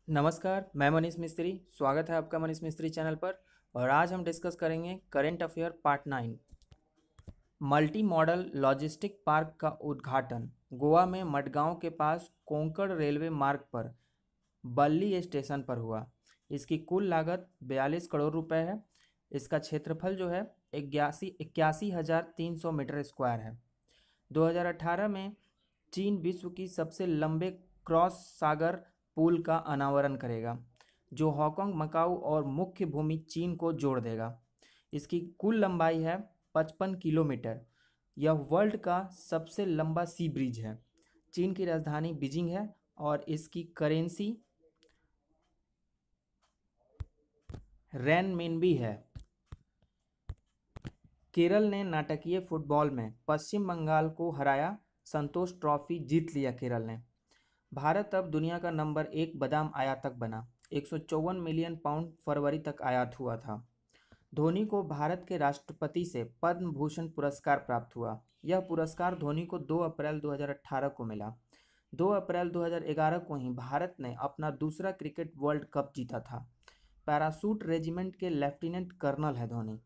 नमस्कार, मैं मनीष मिस्त्री। स्वागत है आपका मनीष मिस्त्री चैनल पर। और आज हम डिस्कस करेंगे current affair part 9। Multi model logistic park का उद्घाटन गोवा में मडगांव के पास कोंकण रेलवे मार्ग पर बल्ली स्टेशन पर हुआ। इसकी कुल लागत 42 करोड़ रुपए है। इसका क्षेत्रफल जो है 81,300 मीटर स्क्वायर है। 2018 में चीन विश्व की सबसे लंबे क्रॉस सागर पुल का अनावरण करेगा, जो हांगकांग, मकाऊ और मुख्य भूमि चीन को जोड़ देगा। इसकी कुल लंबाई है 55 किलोमीटर। यह वर्ल्ड का सबसे लंबा सी ब्रिज है। चीन की राजधानी बीजिंग है और इसकी करेंसी रेनमिनबी है। केरल ने नाटकीय फुटबॉल में पश्चिम बंगाल को हराया। संतोष ट्रॉफी जीत लिया केरल ने। भारत अब दुनिया का नंबर 1 बादाम आयातक बना। 154 मिलियन पाउंड फरवरी तक आयात हुआ था। धोनी को भारत के राष्ट्रपति से पद्म भूषण पुरस्कार प्राप्त हुआ। यह पुरस्कार धोनी को 2 अप्रैल 2018 को मिला। 2 अप्रैल 2011 को ही भारत ने अपना दूसरा क्रिकेट वर्ल्ड कप जीता था। पैरासूट रेजिमेंट के लेफ्टिनेंट कर्नल है धोनी।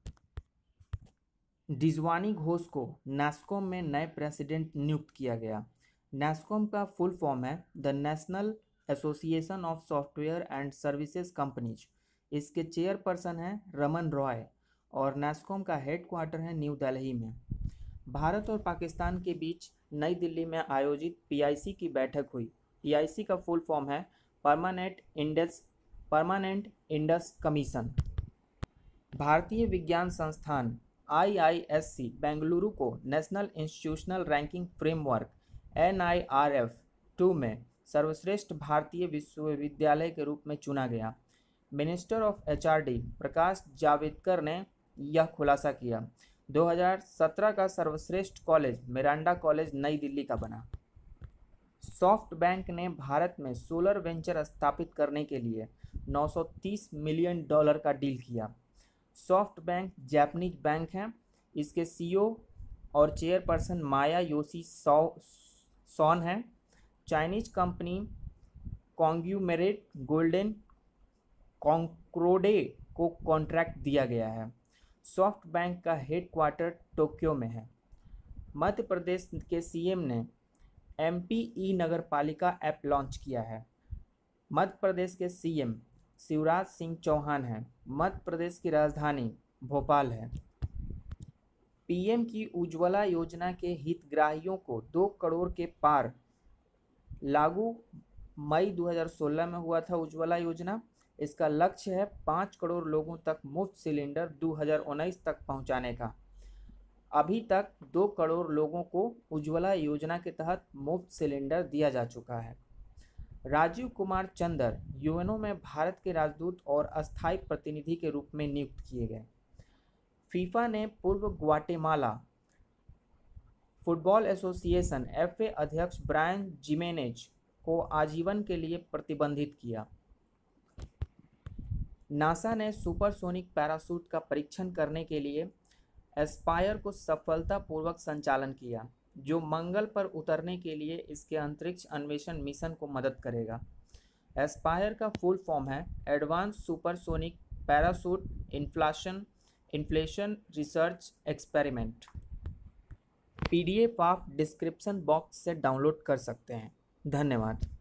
डिजवानी घोष को नैस्कॉम में नए प्रेसिडेंट नियुक्त किया गया। नैस्कॉम का फुल फॉर्म है the national association of software and services companies. इसके चेयरपर्सन हैं रमन रॉय और नैस्कॉम का हेडक्वार्टर है न्यू दिल्ली में। भारत और पाकिस्तान के बीच नई दिल्ली में आयोजित पीआईसी की बैठक हुई। पीआईसी का फुल फॉर्म है परमानेंट इंडस कमीशन। भारतीय विज्ञान संस्थान आईआईएससी बेंगलुरु को national institutional ranking framework NIRF 2 में सर्वश्रेष्ठ भारतीय विश्वविद्यालय के रूप में चुना गया। Minister of HRD Prakash Javadekar ने यह खुलासा किया। 2017 का सर्वश्रेष्ठ कॉलेज मिरांडा कॉलेज नई दिल्ली का बना। सॉफ्ट बैंक ने भारत में सोलर वेंचर स्थापित करने के लिए $930 मिलियन का डील किया। सॉफ्ट बैंक जापानीज बैंक है। इसके CEO और चेयरपर्सन माया योशी सॉन है। Chinese company conglomerate Golden Concord को कॉन्ट्रैक्ट दिया गया है। सॉफ्ट बैंक का हेडक्वार्टर टोक्यो में है। मध्य प्रदेश के CM ने MP ई नगर पालिका ऐप लॉन्च किया है। मध्य प्रदेश के CM शिवराज सिंह चौहान हैं। मध्य प्रदेश की राजधानी भोपाल है। PM की उज्ज्वला योजना के हितग्राहियों को 2 करोड़ के पार लागू मई 2016 में हुआ था उज्ज्वला योजना। इसका लक्ष्य है 5 करोड़ लोगों तक मुफ्त सिलेंडर 2019 तक पहुंचाने का। अभी तक 2 करोड़ लोगों को उज्ज्वला योजना के तहत मुफ्त सिलेंडर दिया जा चुका है। राजीव कुमार चंदर यूएनओ में भारत के राजदूत और अस्थायी प्रतिनिधि के रूप में नियुक्त किए गए। फीफा ने पूर्व ग्वाटेमाला फुटबॉल एसोसिएशन FA अध्यक्ष ब्रायन जिमेनेज को आजीवन के लिए प्रतिबंधित किया। नासा ने सुपरसोनिक पैराशूट का परीक्षण करने के लिए एस्पायर को सफलतापूर्वक संचालन किया, जो मंगल पर उतरने के लिए इसके अंतरिक्ष अन्वेषण मिशन को मदद करेगा। एस्पायर का फुल फॉर्म है advanced supersonic parachute inflation research experiment. PDF आप डिस्क्रिप्शन बॉक्स से डाउनलोड कर सकते हैं। धन्यवाद।